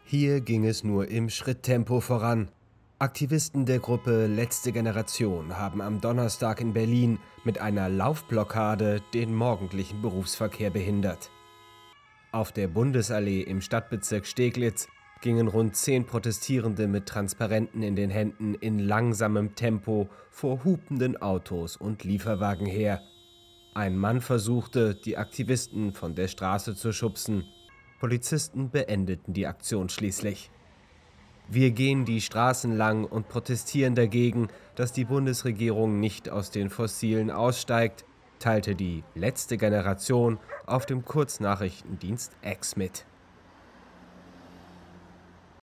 Hier ging es nur im Schritttempo voran. Aktivisten der Gruppe Letzte Generation haben am Donnerstag in Berlin mit einer Laufblockade den morgendlichen Berufsverkehr behindert. Auf der Bundesallee im Stadtbezirk Steglitz gingen rund 10 Protestierende mit Transparenten in den Händen in langsamem Tempo vor hupenden Autos und Lieferwagen her. Ein Mann versuchte, die Aktivisten von der Straße zu schubsen. Polizisten beendeten die Aktion schließlich. Wir gehen die Straßen lang und protestieren dagegen, dass die Bundesregierung nicht aus den Fossilen aussteigt, teilte die Letzte Generation auf dem Kurznachrichtendienst X mit.